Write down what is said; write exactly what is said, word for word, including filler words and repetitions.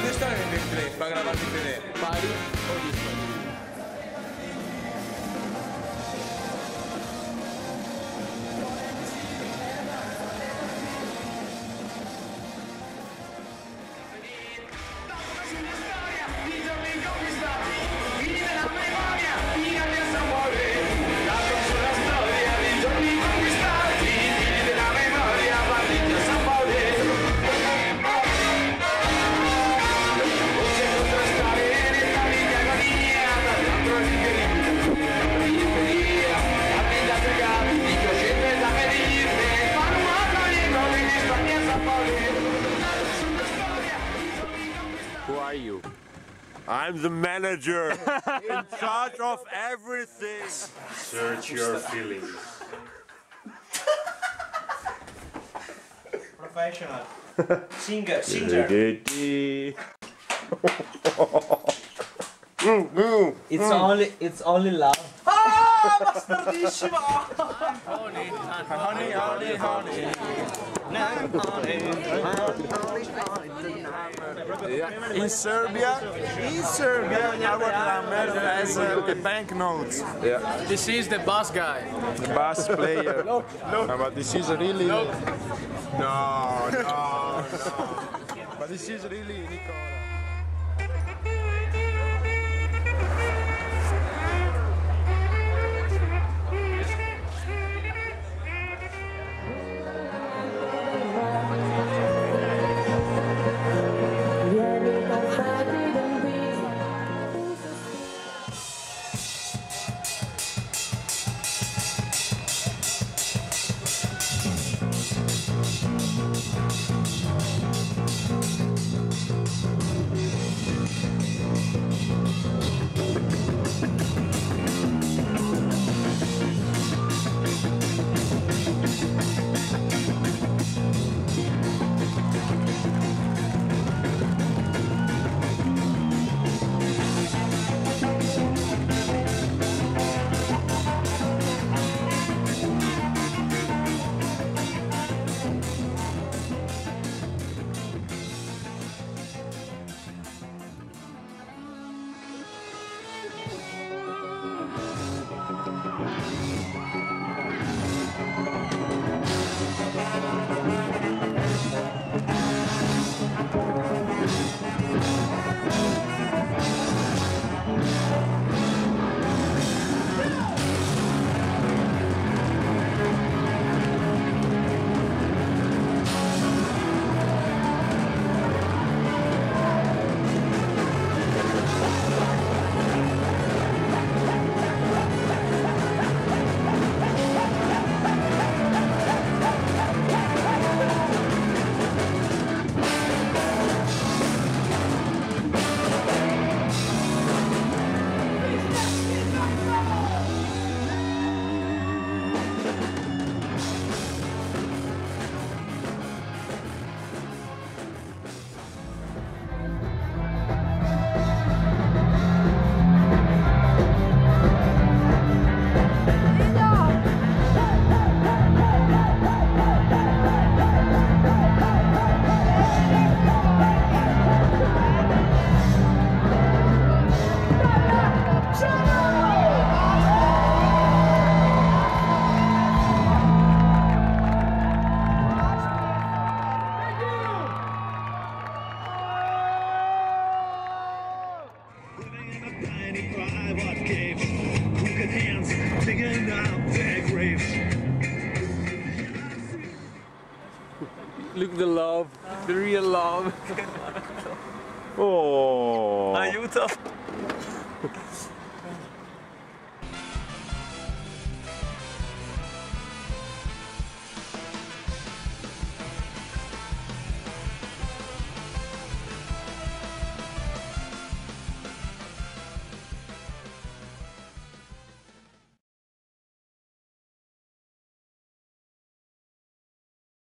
dove sta nel gameplay? Para farti vedere. Pari o dispari? Who are you? I'm the manager, in charge of everything. Search your feelings. Professional. Singer, singer. It's only, it's only love. Ah, bastardissima! Honey, honey, honey, honey. In Serbia, in Serbia, our number has uh, the banknotes. Yeah. This is the boss guy. The bass player. Look, look. But this is really. Look. No, no, no. But this is really Nicola. Look the love, the real love. Oh. Aiuto!